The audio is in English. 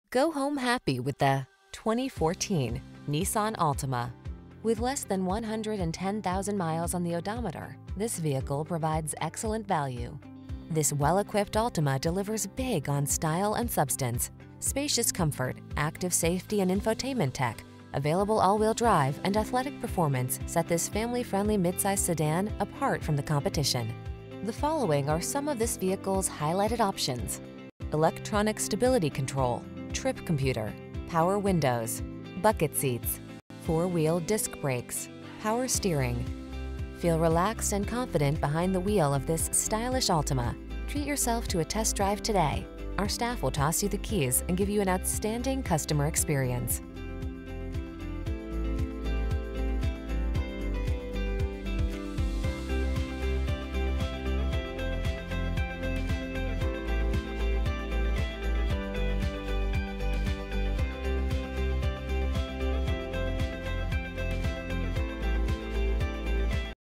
Go home happy with the 2014 Nissan Altima. With less than 110,000 miles on the odometer, this vehicle provides excellent value. This well-equipped Altima delivers big on style and substance. Spacious comfort, active safety and infotainment tech, available all-wheel drive and athletic performance set this family-friendly midsize sedan apart from the competition. The following are some of this vehicle's highlighted options: electronic stability control, trip computer, power windows, bucket seats, four-wheel disc brakes, power steering. Feel relaxed and confident behind the wheel of this stylish Altima. Treat yourself to a test drive today. Our staff will toss you the keys and give you an outstanding customer experience.